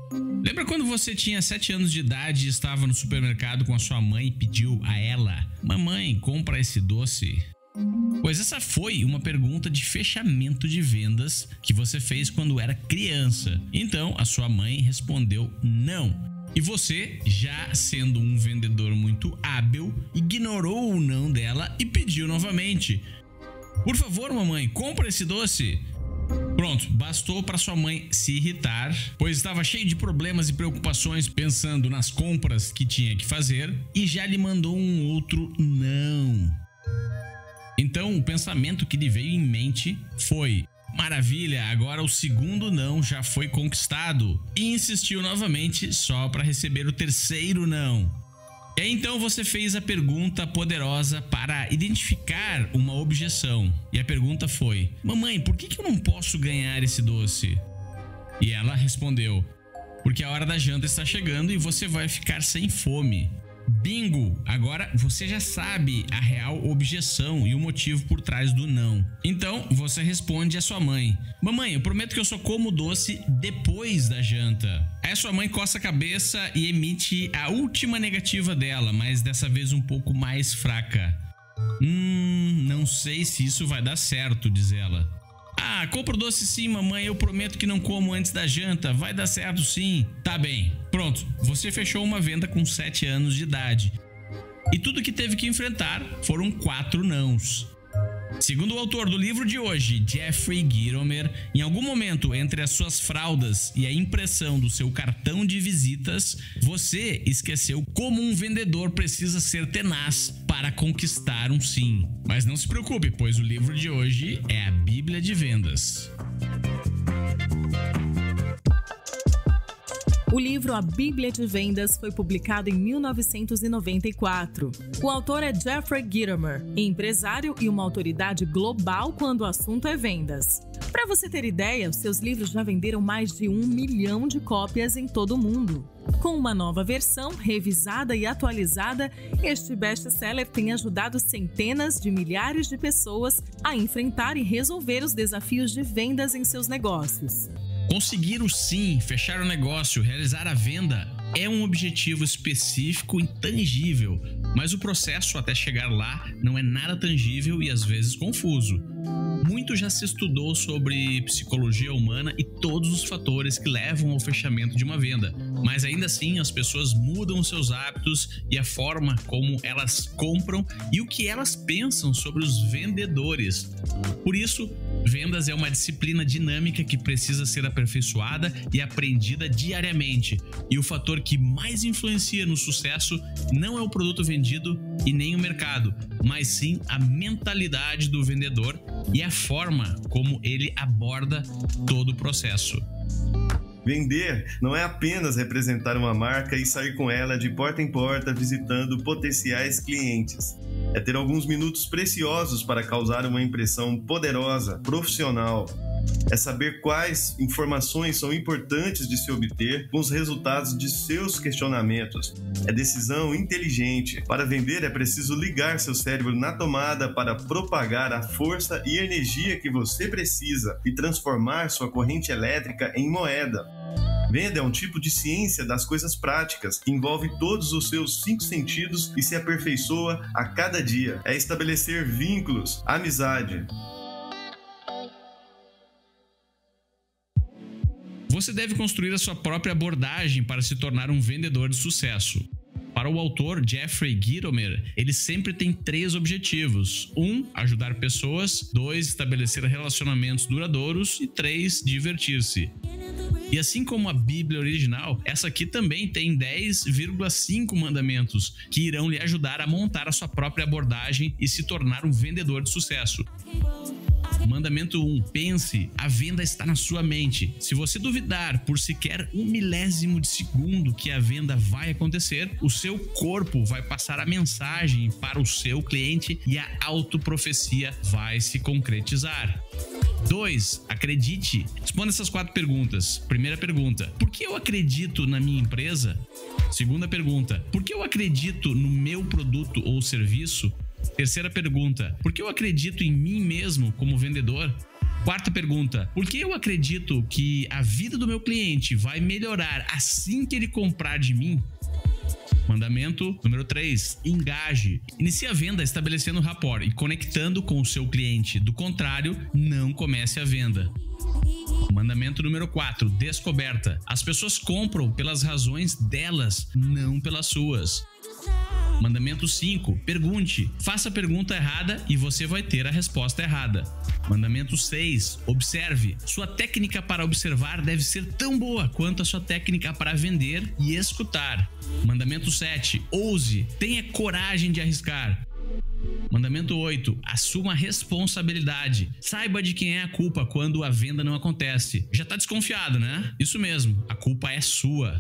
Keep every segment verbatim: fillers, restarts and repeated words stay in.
Lembra quando você tinha sete anos de idade e estava no supermercado com a sua mãe e pediu a ela: "Mamãe, compra esse doce"? Pois essa foi uma pergunta de fechamento de vendas que você fez quando era criança. Então a sua mãe respondeu não. E você, já sendo um vendedor muito hábil, ignorou o não dela e pediu novamente: "Por favor, mamãe, compra esse doce". Pronto, bastou para sua mãe se irritar, pois estava cheio de problemas e preocupações pensando nas compras que tinha que fazer e já lhe mandou um outro não. Então o pensamento que lhe veio em mente foi: maravilha, agora o segundo não já foi conquistado. E insistiu novamente só para receber o terceiro não. E aí, então você fez a pergunta poderosa para identificar uma objeção. E a pergunta foi: mamãe, por que que eu não posso ganhar esse doce? E ela respondeu: porque a hora da janta está chegando e você vai ficar sem fome. Bingo! Agora você já sabe a real objeção e o motivo por trás do não. Então você responde à sua mãe: mamãe, eu prometo que eu só como doce depois da janta. Aí a sua mãe coça a cabeça e emite a última negativa dela, mas dessa vez um pouco mais fraca. Hum, não sei se isso vai dar certo, diz ela. Ah, compra o doce sim, mamãe, eu prometo que não como antes da janta, vai dar certo sim. Tá bem, pronto, você fechou uma venda com sete anos de idade. E tudo que teve que enfrentar foram quatro nãos. Segundo o autor do livro de hoje, Jeffrey Gitomer, em algum momento entre as suas fraldas e a impressão do seu cartão de visitas, você esqueceu como um vendedor precisa ser tenaz para conquistar um sim. Mas não se preocupe, pois o livro de hoje é a Bíblia de Vendas. O livro A Bíblia de Vendas foi publicado em mil novecentos e noventa e quatro. O autor é Jeffrey Gitomer, empresário e uma autoridade global quando o assunto é vendas. Para você ter ideia, os seus livros já venderam mais de um milhão de cópias em todo o mundo. Com uma nova versão, revisada e atualizada, este best-seller tem ajudado centenas de milhares de pessoas a enfrentar e resolver os desafios de vendas em seus negócios. Conseguir o sim, fechar o negócio, realizar a venda é um objetivo específico e tangível, mas o processo até chegar lá não é nada tangível e às vezes confuso. Muito já se estudou sobre psicologia humana e todos os fatores que levam ao fechamento de uma venda, mas ainda assim as pessoas mudam seus hábitos e a forma como elas compram e o que elas pensam sobre os vendedores. Por isso, vendas é uma disciplina dinâmica que precisa ser aperfeiçoada e aprendida diariamente, e o fator que mais influencia no sucesso não é o produto vendido e nem o mercado, mas sim a mentalidade do vendedor e a forma como ele aborda todo o processo. Vender não é apenas representar uma marca e sair com ela de porta em porta visitando potenciais clientes. É ter alguns minutos preciosos para causar uma impressão poderosa, profissional. É saber quais informações são importantes de se obter com os resultados de seus questionamentos. É decisão inteligente. Para vender é preciso ligar seu cérebro na tomada para propagar a força e energia que você precisa e transformar sua corrente elétrica em moeda. Venda é um tipo de ciência das coisas práticas que envolve todos os seus cinco sentidos e se aperfeiçoa a cada dia. É estabelecer vínculos, amizade. Você deve construir a sua própria abordagem para se tornar um vendedor de sucesso. Para o autor Jeffrey Gitomer, ele sempre tem três objetivos. Um, ajudar pessoas. Dois, estabelecer relacionamentos duradouros. E três, divertir-se. E assim como a Bíblia original, essa aqui também tem dez vírgula cinco mandamentos que irão lhe ajudar a montar a sua própria abordagem e se tornar um vendedor de sucesso. Mandamento um. Pense, a venda está na sua mente. Se você duvidar por sequer um milésimo de segundo que a venda vai acontecer, o seu corpo vai passar a mensagem para o seu cliente e a autoprofecia vai se concretizar. dois. Acredite. Responda essas quatro perguntas. Primeira pergunta: por que eu acredito na minha empresa? Segunda pergunta: por que eu acredito no meu produto ou serviço? Terceira pergunta: por que eu acredito em mim mesmo como vendedor? Quarta pergunta: por que eu acredito que a vida do meu cliente vai melhorar assim que ele comprar de mim? Mandamento número três. Engaje. Inicie a venda estabelecendo rapport e conectando com o seu cliente. Do contrário, não comece a venda. Mandamento número quatro. Descoberta. As pessoas compram pelas razões delas, não pelas suas. Mandamento cinco. Pergunte. Faça a pergunta errada e você vai ter a resposta errada. Mandamento seis. Observe. Sua técnica para observar deve ser tão boa quanto a sua técnica para vender e escutar. Mandamento sete. Ouse. Tenha coragem de arriscar. Mandamento oito. Assuma responsabilidade. Saiba de quem é a culpa quando a venda não acontece. Já tá desconfiado, né? Isso mesmo. A culpa é sua.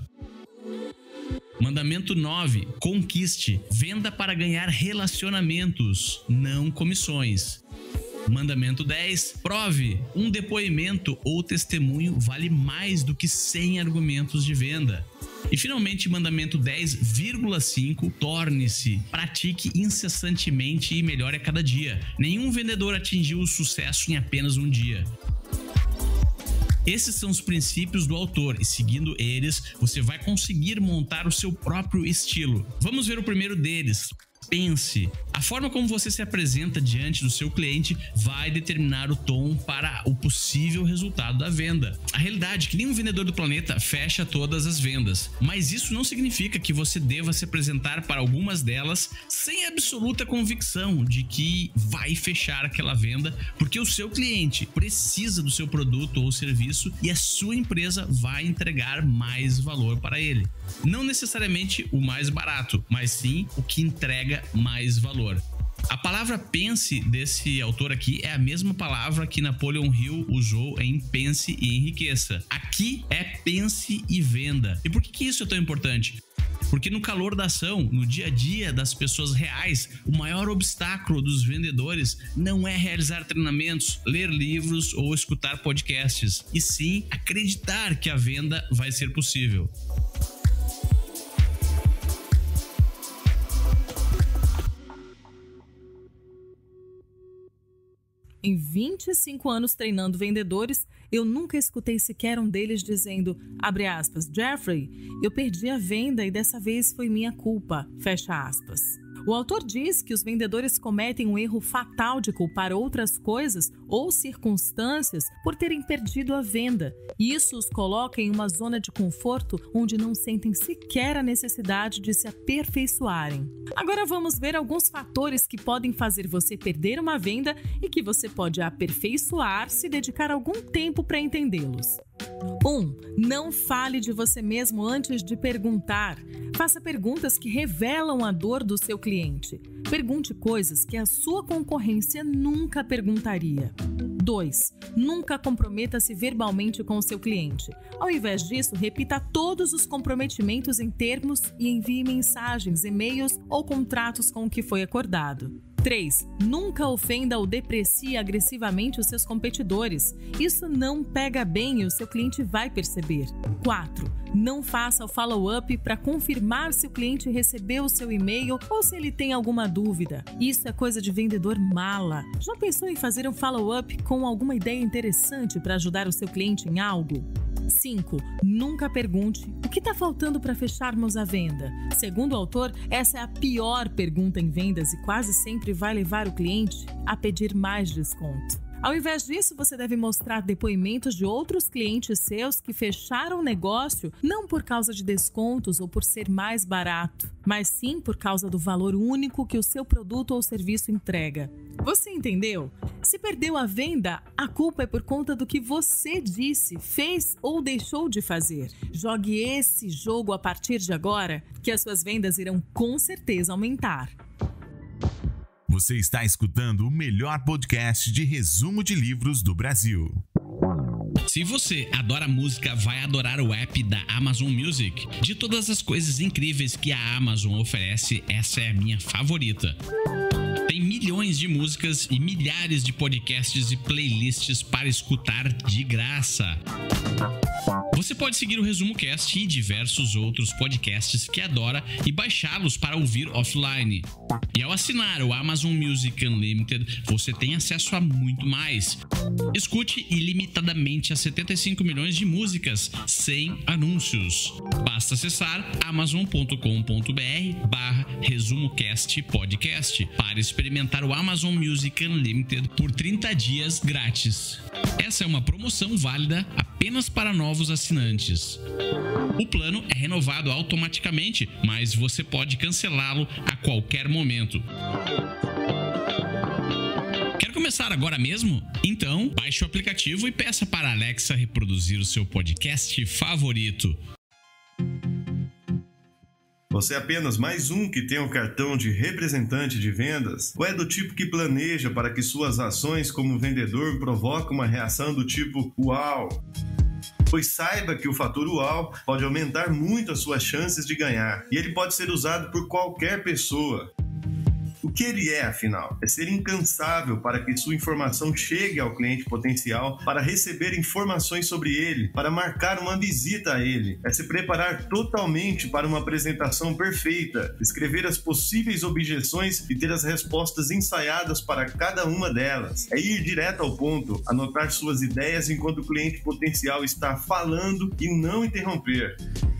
Mandamento nove. Conquiste. Venda para ganhar relacionamentos, não comissões. Mandamento dez. Prove. Um depoimento ou testemunho vale mais do que cem argumentos de venda. E finalmente, mandamento dez vírgula cinco. Torne-se. Pratique incessantemente e melhore a cada dia. Nenhum vendedor atingiu o sucesso em apenas um dia. Esses são os princípios do autor e, seguindo eles, você vai conseguir montar o seu próprio estilo. Vamos ver o primeiro deles. Pense. A forma como você se apresenta diante do seu cliente vai determinar o tom para o possível resultado da venda. A realidade é que nenhum vendedor do planeta fecha todas as vendas, mas isso não significa que você deva se apresentar para algumas delas sem absoluta convicção de que vai fechar aquela venda, porque o seu cliente precisa do seu produto ou serviço e a sua empresa vai entregar mais valor para ele. Não necessariamente o mais barato, mas sim o que entrega mais valor. A palavra pense desse autor aqui é a mesma palavra que Napoleon Hill usou em Pense e Enriqueça. Aqui é pense e venda. E por que que isso é tão importante? Porque no calor da ação, no dia a dia das pessoas reais, o maior obstáculo dos vendedores não é realizar treinamentos, ler livros ou escutar podcasts, e sim acreditar que a venda vai ser possível. Em vinte e cinco anos treinando vendedores, eu nunca escutei sequer um deles dizendo, abre aspas, Jeffrey, eu perdi a venda e dessa vez foi minha culpa, fecha aspas. O autor diz que os vendedores cometem um erro fatal de culpar outras coisas ou circunstâncias por terem perdido a venda. E isso os coloca em uma zona de conforto onde não sentem sequer a necessidade de se aperfeiçoarem. Agora vamos ver alguns fatores que podem fazer você perder uma venda e que você pode aperfeiçoar se dedicar algum tempo para entendê-los. um. Não fale de você mesmo antes de perguntar. Faça perguntas que revelam a dor do seu cliente. Pergunte coisas que a sua concorrência nunca perguntaria. dois. Nunca comprometa-se verbalmente com o seu cliente. Ao invés disso, repita todos os comprometimentos em termos e envie mensagens, e-mails ou contratos com o que foi acordado. três. Nunca ofenda ou deprecie agressivamente os seus competidores. Isso não pega bem e o seu cliente vai perceber. quatro. Não faça o follow-up para confirmar se o cliente recebeu o seu e-mail ou se ele tem alguma dúvida. Isso é coisa de vendedor mala. Já pensou em fazer um follow-up com alguma ideia interessante para ajudar o seu cliente em algo? cinco. Nunca pergunte o que está faltando para fecharmos a venda. Segundo o autor, essa é a pior pergunta em vendas e quase sempre vai levar o cliente a pedir mais desconto. Ao invés disso, você deve mostrar depoimentos de outros clientes seus que fecharam o negócio não por causa de descontos ou por ser mais barato, mas sim por causa do valor único que o seu produto ou serviço entrega. Você entendeu? Se perdeu a venda, a culpa é por conta do que você disse, fez ou deixou de fazer. Jogue esse jogo a partir de agora, que as suas vendas irão com certeza aumentar. Você está escutando o melhor podcast de resumo de livros do Brasil. Se você adora música, vai adorar o app da Amazon Music. De todas as coisas incríveis que a Amazon oferece, essa é a minha favorita. Tem milhões de músicas e milhares de podcasts e playlists para escutar de graça. Você pode seguir o Resumo Cast e diversos outros podcasts que adora e baixá-los para ouvir offline. E ao assinar o Amazon Music Unlimited, você tem acesso a muito mais. Escute ilimitadamente as setenta e cinco milhões de músicas sem anúncios. Basta acessar amazon ponto com ponto br barra resumocast podcast para experimentar o Amazon Music Unlimited por trinta dias grátis. Essa é uma promoção válida apenas para novos assinantes. O plano é renovado automaticamente, mas você pode cancelá-lo a qualquer momento. Quer começar agora mesmo? Então, baixe o aplicativo e peça para a Alexa reproduzir o seu podcast favorito. Você é apenas mais um que tem o cartão de representante de vendas? Ou é do tipo que planeja para que suas ações como vendedor provoquem uma reação do tipo uau? Pois saiba que o fator uau pode aumentar muito as suas chances de ganhar, e ele pode ser usado por qualquer pessoa. O que ele é, afinal? É ser incansável para que sua informação chegue ao cliente potencial, para receber informações sobre ele, para marcar uma visita a ele. É se preparar totalmente para uma apresentação perfeita, escrever as possíveis objeções e ter as respostas ensaiadas para cada uma delas. É ir direto ao ponto, anotar suas ideias enquanto o cliente potencial está falando e não interromper.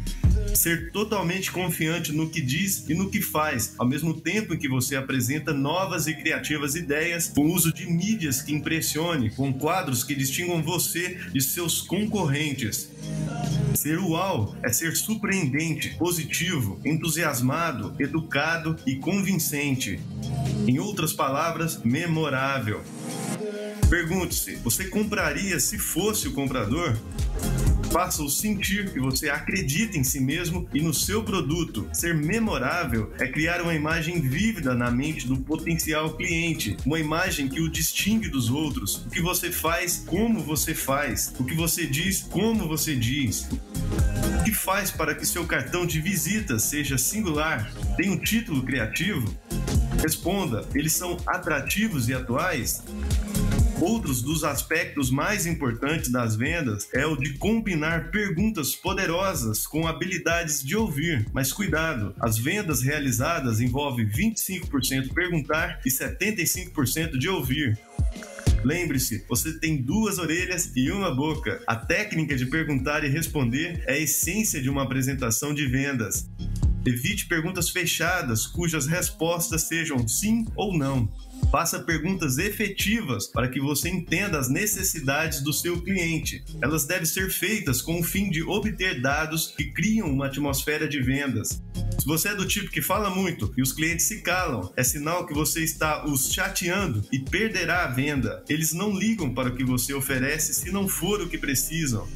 Ser totalmente confiante no que diz e no que faz, ao mesmo tempo em que você apresenta novas e criativas ideias, com uso de mídias que impressione, com quadros que distingam você de seus concorrentes. Ser uau é ser surpreendente, positivo, entusiasmado, educado e convincente. Em outras palavras, memorável. Pergunte-se, você compraria se fosse o comprador? Faça-o sentir que você acredita em si mesmo e no seu produto. Ser memorável é criar uma imagem vívida na mente do potencial cliente, uma imagem que o distingue dos outros, o que você faz, como você faz, o que você diz, como você diz. O que faz para que seu cartão de visita seja singular? Tem um título criativo? Responda, eles são atrativos e atuais? Outros dos aspectos mais importantes das vendas é o de combinar perguntas poderosas com habilidades de ouvir. Mas cuidado, as vendas realizadas envolvem vinte e cinco por cento perguntar e setenta e cinco por cento de ouvir. Lembre-se, você tem duas orelhas e uma boca. A técnica de perguntar e responder é a essência de uma apresentação de vendas. Evite perguntas fechadas, cujas respostas sejam sim ou não. Faça perguntas efetivas para que você entenda as necessidades do seu cliente. Elas devem ser feitas com o fim de obter dados que criam uma atmosfera de vendas. Se você é do tipo que fala muito e os clientes se calam, é sinal que você está os chateando e perderá a venda. Eles não ligam para o que você oferece se não for o que precisam.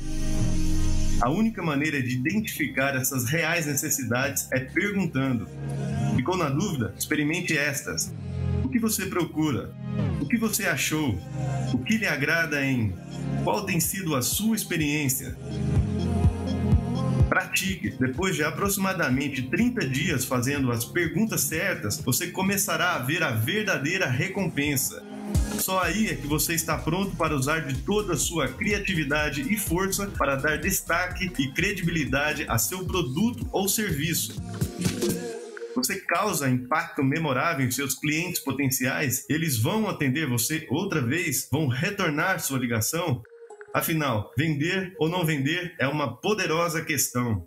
A única maneira de identificar essas reais necessidades é perguntando. Ficou na dúvida? Experimente estas. O que você procura? O que você achou? O que lhe agrada em? Qual tem sido a sua experiência? Pratique. Depois de aproximadamente trinta dias fazendo as perguntas certas, você começará a ver a verdadeira recompensa. Só aí é que você está pronto para usar de toda a sua criatividade e força para dar destaque e credibilidade a seu produto ou serviço. Você causa impacto memorável em seus clientes potenciais? Eles vão atender você outra vez? Vão retornar sua ligação? Afinal, vender ou não vender é uma poderosa questão.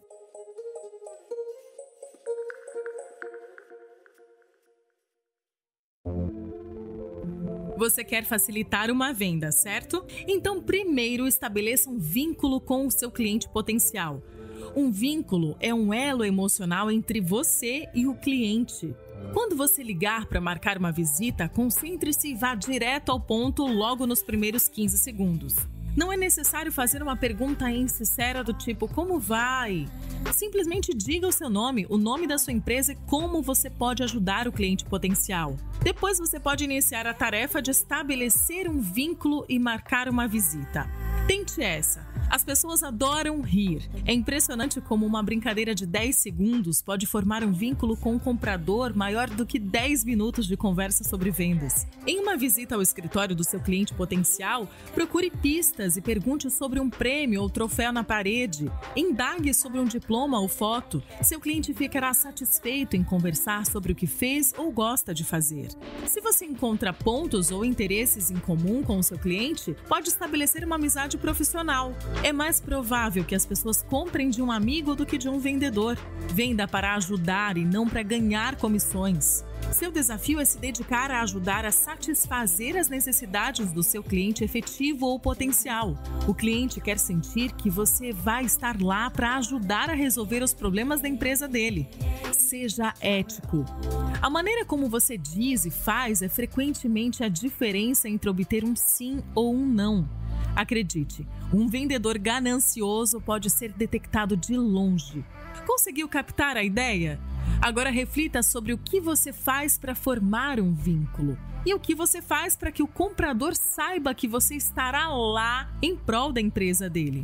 Você quer facilitar uma venda, certo? Então, primeiro estabeleça um vínculo com o seu cliente potencial. Um vínculo é um elo emocional entre você e o cliente. Quando você ligar para marcar uma visita, concentre-se e vá direto ao ponto logo nos primeiros quinze segundos. Não é necessário fazer uma pergunta insincera do tipo, como vai? Simplesmente diga o seu nome, o nome da sua empresa e como você pode ajudar o cliente potencial. Depois você pode iniciar a tarefa de estabelecer um vínculo e marcar uma visita. Tente essa. As pessoas adoram rir. É impressionante como uma brincadeira de dez segundos pode formar um vínculo com o comprador maior do que dez minutos de conversa sobre vendas. Em uma visita ao escritório do seu cliente potencial, procure pistas e pergunte sobre um prêmio ou troféu na parede. Indague sobre um diploma ou foto. Seu cliente ficará satisfeito em conversar sobre o que fez ou gosta de fazer. Se você encontra pontos ou interesses em comum com o seu cliente, pode estabelecer uma amizade profissional. É mais provável que as pessoas comprem de um amigo do que de um vendedor. Venda para ajudar e não para ganhar comissões. Seu desafio é se dedicar a ajudar a satisfazer as necessidades do seu cliente efetivo ou potencial. O cliente quer sentir que você vai estar lá para ajudar a resolver os problemas da empresa dele. Seja ético. A maneira como você diz e faz é frequentemente a diferença entre obter um sim ou um não. Acredite, um vendedor ganancioso pode ser detectado de longe. Conseguiu captar a ideia? Agora reflita sobre o que você faz para formar um vínculo e o que você faz para que o comprador saiba que você estará lá em prol da empresa dele.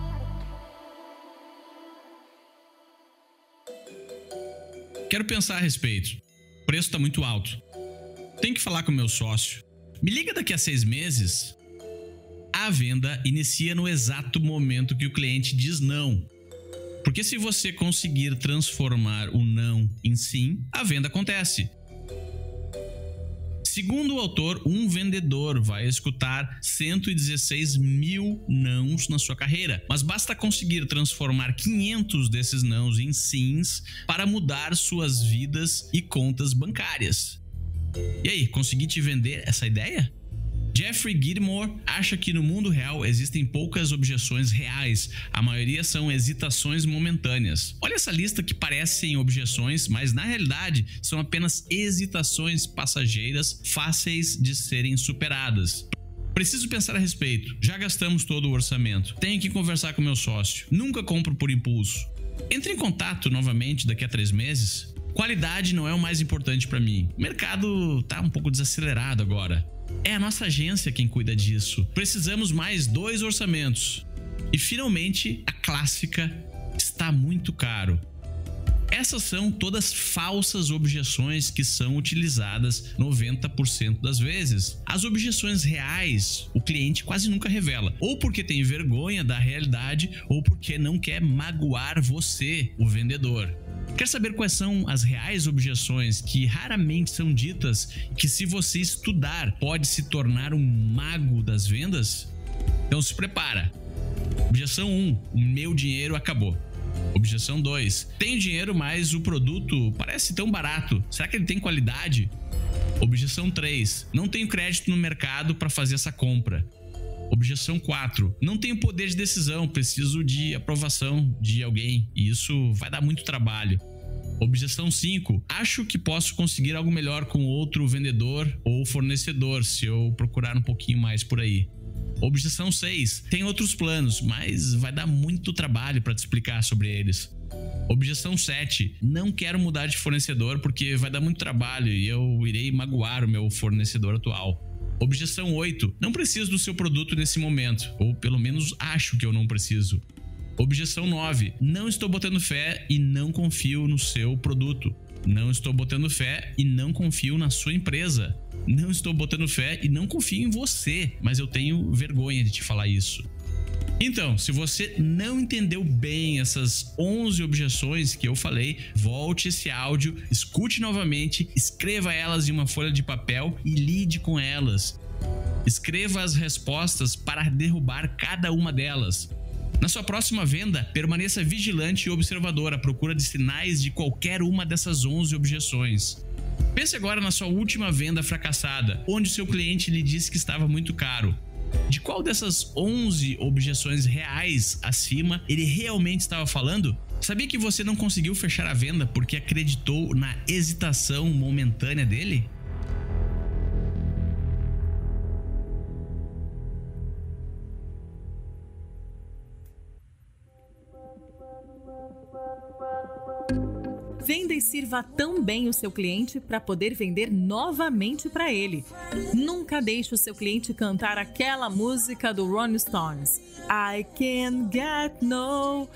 Quero pensar a respeito. O preço está muito alto. Tenho que falar com o meu sócio. Me liga daqui a seis meses. A venda inicia no exato momento que o cliente diz não. Porque se você conseguir transformar o não em sim, a venda acontece. Segundo o autor, um vendedor vai escutar cento e dezesseis mil nãos na sua carreira, mas basta conseguir transformar quinhentos desses nãos em sims para mudar suas vidas e contas bancárias. E aí, consegui te vender essa ideia? Jeffrey Gitomer acha que no mundo real existem poucas objeções reais, a maioria são hesitações momentâneas. Olha essa lista que parecem objeções, mas na realidade são apenas hesitações passageiras fáceis de serem superadas. Preciso pensar a respeito, já gastamos todo o orçamento, tenho que conversar com meu sócio, nunca compro por impulso. Entre em contato novamente daqui a três meses. Qualidade não é o mais importante para mim, o mercado tá um pouco desacelerado agora. É a nossa agência quem cuida disso. Precisamos mais dois orçamentos. E finalmente, a clássica: está muito caro. Essas são todas falsas objeções que são utilizadas noventa por cento das vezes. As objeções reais, o cliente quase nunca revela, ou porque tem vergonha da realidade, ou porque não quer magoar você, o vendedor. Quer saber quais são as reais objeções que raramente são ditas e que, se você estudar, pode se tornar um mago das vendas? Então se prepara. Objeção um: o meu dinheiro acabou. Objeção dois: tenho dinheiro, mas o produto parece tão barato. Será que ele tem qualidade? Objeção três: não tenho crédito no mercado para fazer essa compra. Objeção quatro: não tenho poder de decisão, preciso de aprovação de alguém e isso vai dar muito trabalho. Objeção cinco: acho que posso conseguir algo melhor com outro vendedor ou fornecedor se eu procurar um pouquinho mais por aí. Objeção seis: tem outros planos, mas vai dar muito trabalho para te explicar sobre eles. Objeção sete: não quero mudar de fornecedor porque vai dar muito trabalho e eu irei magoar o meu fornecedor atual. Objeção oito: não preciso do seu produto nesse momento, ou pelo menos acho que eu não preciso. Objeção nove: não estou botando fé e não confio no seu produto. Não estou botando fé e não confio na sua empresa. Não estou botando fé e não confio em você, mas eu tenho vergonha de te falar isso. Então, se você não entendeu bem essas onze objeções que eu falei, volte esse áudio, escute novamente, escreva elas em uma folha de papel e lide com elas. Escreva as respostas para derrubar cada uma delas. Na sua próxima venda, permaneça vigilante e observador à procura de sinais de qualquer uma dessas onze objeções. Pense agora na sua última venda fracassada, onde o seu cliente lhe disse que estava muito caro. De qual dessas onze objeções reais acima ele realmente estava falando? Sabia que você não conseguiu fechar a venda porque acreditou na hesitação momentânea dele? Venda e sirva tão bem o seu cliente para poder vender novamente para ele. Nunca deixe o seu cliente cantar aquela música do Rolling Stones. I can get no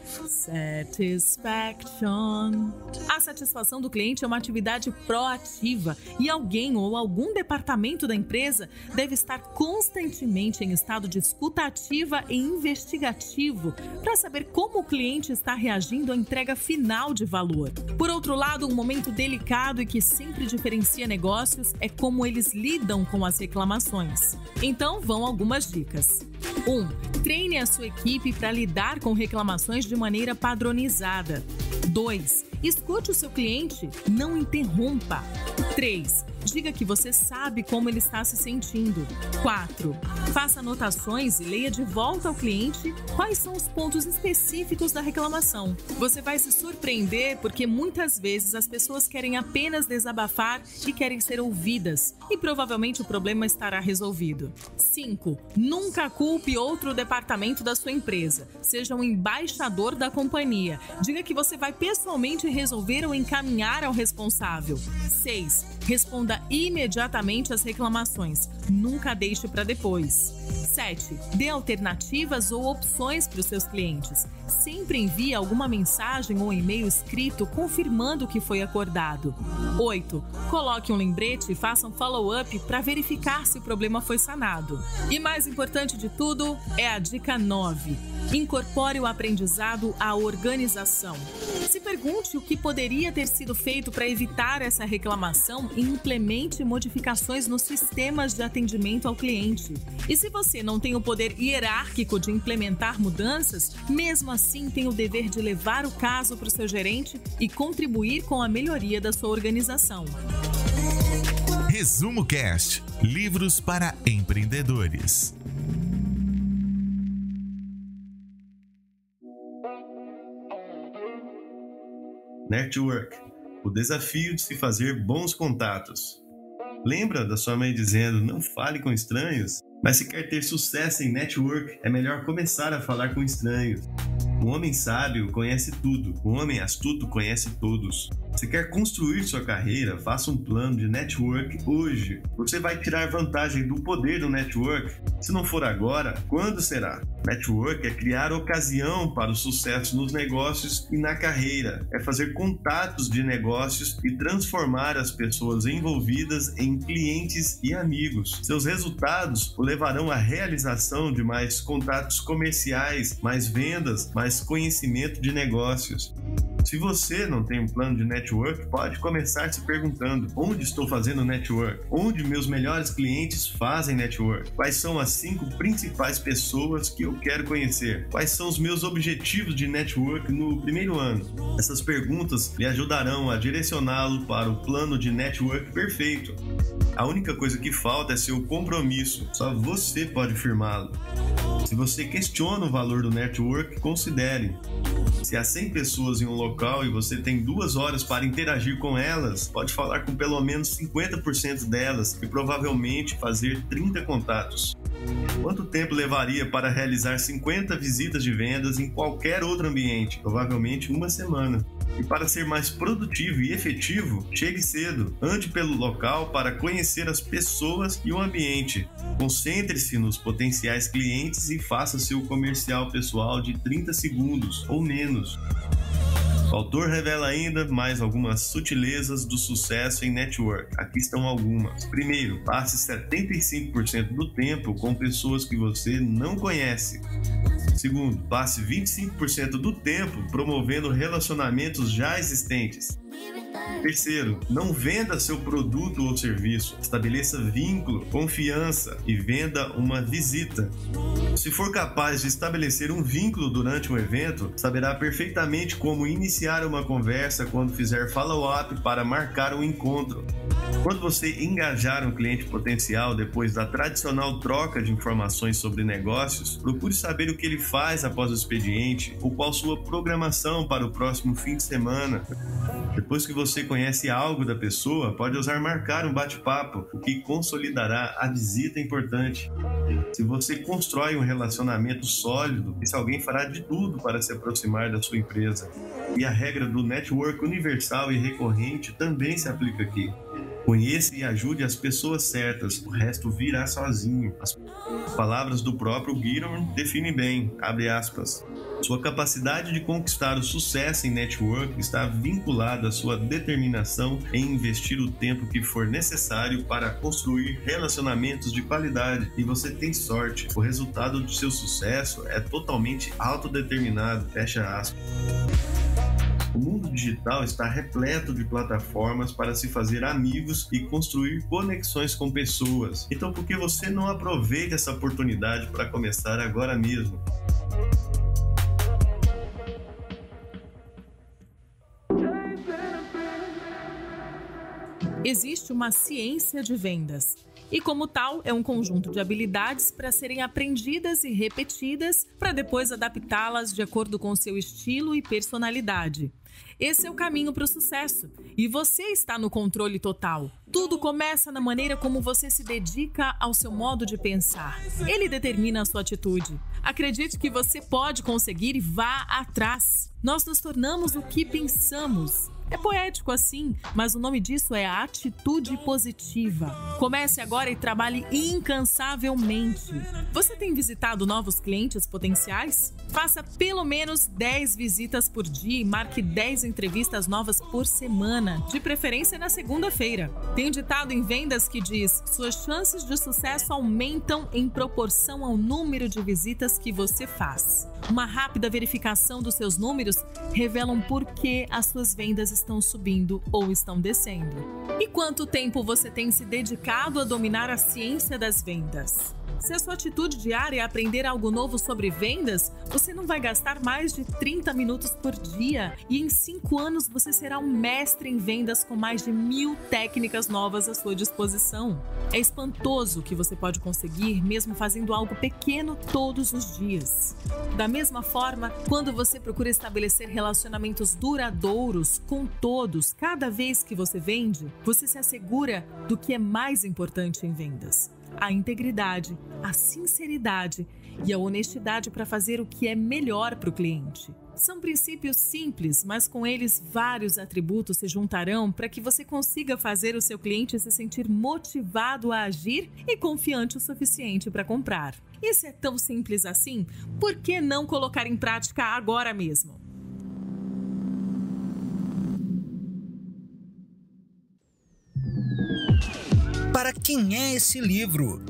satisfaction. A satisfação do cliente é uma atividade proativa e alguém ou algum departamento da empresa deve estar constantemente em estado de escuta ativa e investigativo para saber como o cliente está reagindo à entrega final de valor. Por outro lado, um momento delicado e que sempre diferencia negócios é como eles lidam com as reclamações. Então, vão algumas dicas. um. Treine a sua equipe para lidar com reclamações de maneira padronizada. dois. Escute o seu cliente, não interrompa. três. Diga que você sabe como ele está se sentindo. quatro. Faça anotações e leia de volta ao cliente quais são os pontos específicos da reclamação. Você vai se surpreender porque muitas vezes as pessoas querem apenas desabafar e querem ser ouvidas, e provavelmente o problema estará resolvido. cinco. Nunca culpe outro departamento da sua empresa. Seja um embaixador da companhia. Diga que você vai pessoalmente resolver ou encaminhar ao responsável. seis. Responda imediatamente às reclamações. Nunca deixe para depois. sete. Dê alternativas ou opções para os seus clientes. Sempre envie alguma mensagem ou e-mail escrito confirmando o que foi acordado. oito. Coloque um lembrete e faça um follow-up para verificar se o problema foi sanado. E mais importante de tudo é a dica nove. Incorpore o aprendizado à organização. Se pergunte o que poderia ter sido feito para evitar essa reclamação e implemente modificações nos sistemas de atendimento ao cliente. E se você não tem o poder hierárquico de implementar mudanças, mesmo assim tem o dever de levar o caso para o seu gerente e contribuir com a melhoria da sua organização. Resumo Cast, livros para empreendedores. Network, o desafio de se fazer bons contatos. Lembra da sua mãe dizendo, não fale com estranhos? Mas se quer ter sucesso em network, é melhor começar a falar com estranhos. Um homem sábio conhece tudo, um homem astuto conhece todos. Se quer construir sua carreira, faça um plano de network hoje. Você vai tirar vantagem do poder do network. Se não for agora, quando será? Network é criar ocasião para o sucesso nos negócios e na carreira. É fazer contatos de negócios e transformar as pessoas envolvidas em clientes e amigos. Seus resultados o levarão à realização de mais contatos comerciais, mais vendas, mais conhecimento de negócios. Se você não tem um plano de network, pode começar se perguntando: onde estou fazendo network? Onde meus melhores clientes fazem network? Quais são as cinco principais pessoas que eu quero conhecer? Quais são os meus objetivos de network no primeiro ano? Essas perguntas lhe ajudarão a direcioná-lo para o plano de network perfeito. A única coisa que falta é seu compromisso. Só você pode firmá-lo. Se você questiona o valor do network, considere. Se há cem pessoas em um local e você tem duas horas para interagir com elas, pode falar com pelo menos cinquenta por cento delas e provavelmente fazer trinta contatos. Quanto tempo levaria para realizar cinquenta visitas de vendas em qualquer outro ambiente? Provavelmente uma semana. E para ser mais produtivo e efetivo, chegue cedo, ande pelo local para conhecer as pessoas e o ambiente. Concentre-se nos potenciais clientes e faça seu comercial pessoal de trinta segundos ou menos. O autor revela ainda mais algumas sutilezas do sucesso em network. Aqui estão algumas. Primeiro, passe setenta e cinco por cento do tempo com pessoas que você não conhece. Segundo, passe vinte e cinco por cento do tempo promovendo relacionamentos já existentes. Terceiro, não venda seu produto ou serviço. Estabeleça vínculo, confiança e venda uma visita. Se for capaz de estabelecer um vínculo durante um evento, saberá perfeitamente como iniciar uma conversa quando fizer follow-up para marcar um encontro. Quando você engajar um cliente potencial depois da tradicional troca de informações sobre negócios, procure saber o que ele faz após o expediente ou qual sua programação para o próximo fim de semana. Depois que você conhece algo da pessoa, pode ousar marcar um bate-papo, o que consolidará a visita importante. Se você constrói um relacionamento sólido, esse alguém fará de tudo para se aproximar da sua empresa. E a regra do network universal e recorrente também se aplica aqui. Conheça e ajude as pessoas certas, o resto virá sozinho. As palavras do próprio Gitomer definem bem, abre aspas. Sua capacidade de conquistar o sucesso em network está vinculada à sua determinação em investir o tempo que for necessário para construir relacionamentos de qualidade. E você tem sorte, o resultado do seu sucesso é totalmente autodeterminado, fecha aspas. O mundo digital está repleto de plataformas para se fazer amigos e construir conexões com pessoas. Então, por que você não aproveita essa oportunidade para começar agora mesmo? Existe uma ciência de vendas. E, como tal, é um conjunto de habilidades para serem aprendidas e repetidas para depois adaptá-las de acordo com seu estilo e personalidade. Esse é o caminho para o sucesso. E você está no controle total. Tudo começa na maneira como você se dedica ao seu modo de pensar. Ele determina a sua atitude. Acredite que você pode conseguir e vá atrás. Nós nos tornamos o que pensamos. É poético assim, mas o nome disso é a atitude positiva. Comece agora e trabalhe incansavelmente. Você tem visitado novos clientes potenciais? Faça pelo menos dez visitas por dia e marque dez entrevistas novas por semana, de preferência na segunda-feira. Tem um ditado em vendas que diz: suas chances de sucesso aumentam em proporção ao número de visitas que você faz. Uma rápida verificação dos seus números revelam por que as suas vendas estão subindo ou estão descendo. E quanto tempo você tem se dedicado a dominar a ciência das vendas? Se a sua atitude diária é aprender algo novo sobre vendas, você não vai gastar mais de trinta minutos por dia e em cinco anos você será um mestre em vendas com mais de mil técnicas novas à sua disposição. É espantoso o que você pode conseguir mesmo fazendo algo pequeno todos os dias. Da mesma forma, quando você procura estabelecer relacionamentos duradouros com todos, cada vez que você vende, você se assegura do que é mais importante em vendas: a integridade, a sinceridade e a honestidade para fazer o que é melhor para o cliente. São princípios simples, mas com eles vários atributos se juntarão para que você consiga fazer o seu cliente se sentir motivado a agir e confiante o suficiente para comprar. E se é tão simples assim, por que não colocar em prática agora mesmo? Para quem é esse livro?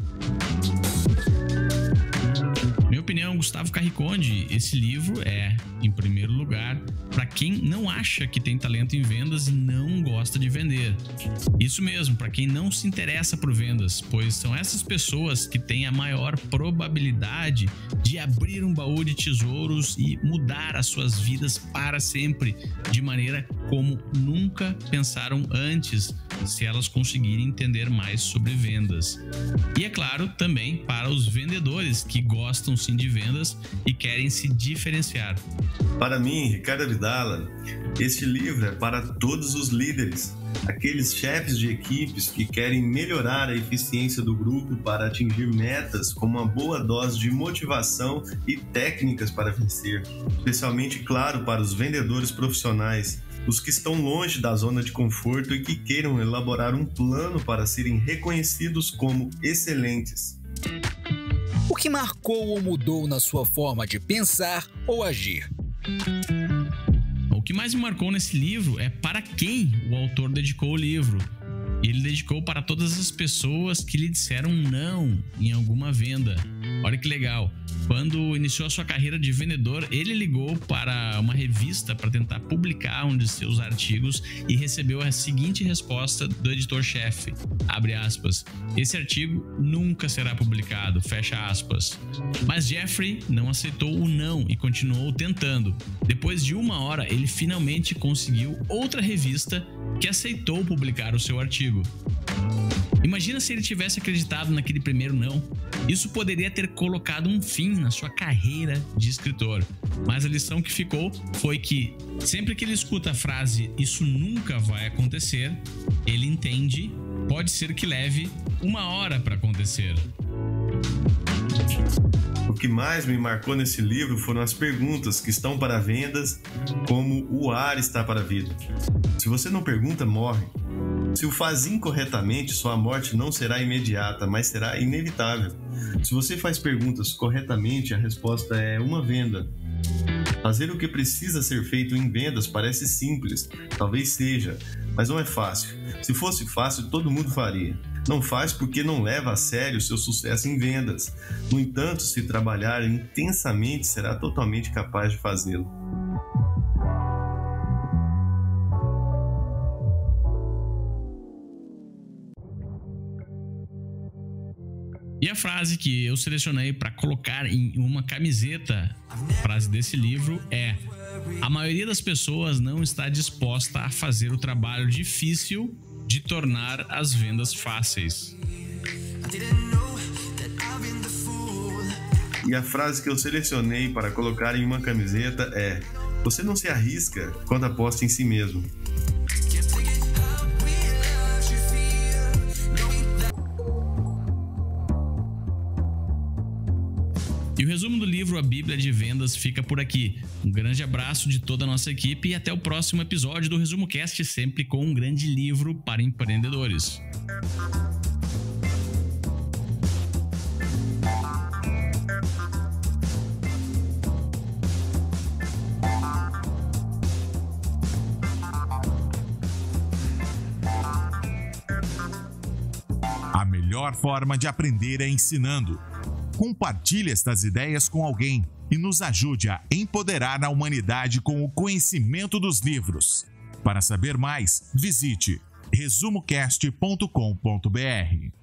Minha opinião, Gustavo Carriconde, esse livro é, em primeiro lugar, para quem não acha que tem talento em vendas e não gosta de vender. Isso mesmo, para quem não se interessa por vendas, pois são essas pessoas que têm a maior probabilidade de abrir um baú de tesouros e mudar as suas vidas para sempre, de maneira como nunca pensaram antes, se elas conseguirem entender mais sobre vendas. E é claro, também para os vendedores que gostam sim de vendas e querem se diferenciar. Para mim, Ricardo Abdala, este livro é para todos os líderes, aqueles chefes de equipes que querem melhorar a eficiência do grupo para atingir metas com uma boa dose de motivação e técnicas para vencer. Especialmente, claro, para os vendedores profissionais, os que estão longe da zona de conforto e que queiram elaborar um plano para serem reconhecidos como excelentes. O que marcou ou mudou na sua forma de pensar ou agir? O que mais me marcou nesse livro é para quem o autor dedicou o livro. Ele dedicou para todas as pessoas que lhe disseram não em alguma venda. Olha que legal. Quando iniciou a sua carreira de vendedor, ele ligou para uma revista para tentar publicar um de seus artigos e recebeu a seguinte resposta do editor-chefe, abre aspas, esse artigo nunca será publicado, fecha aspas. Mas Jeffrey não aceitou o não e continuou tentando. Depois de uma hora, ele finalmente conseguiu outra revista que aceitou publicar o seu artigo. Imagina se ele tivesse acreditado naquele primeiro não. Isso poderia ter colocado um fim na sua carreira de escritor. Mas a lição que ficou foi que sempre que ele escuta a frase "isso nunca vai acontecer", ele entende, pode ser que leve uma hora para acontecer. O que mais me marcou nesse livro foram as perguntas que estão para vendas, como o ar está para a vida. Se você não pergunta, morre. Se o faz incorretamente, sua morte não será imediata, mas será inevitável. Se você faz perguntas corretamente, a resposta é uma venda. Fazer o que precisa ser feito em vendas parece simples, talvez seja, mas não é fácil. Se fosse fácil, todo mundo faria. Não faz porque não leva a sério seu sucesso em vendas. No entanto, se trabalhar intensamente, será totalmente capaz de fazê-lo. E a frase que eu selecionei para colocar em uma camiseta, a frase desse livro é: a maioria das pessoas não está disposta a fazer o trabalho difícil de tornar as vendas fáceis. E a frase que eu selecionei para colocar em uma camiseta é: você não se arrisca quando aposta em si mesmo. E o resumo do livro A Bíblia de Vendas fica por aqui. Um grande abraço de toda a nossa equipe e até o próximo episódio do Resumo Cast, sempre com um grande livro para empreendedores. A melhor forma de aprender é ensinando. Compartilhe estas ideias com alguém e nos ajude a empoderar a humanidade com o conhecimento dos livros. Para saber mais, visite resumo cast ponto com ponto br.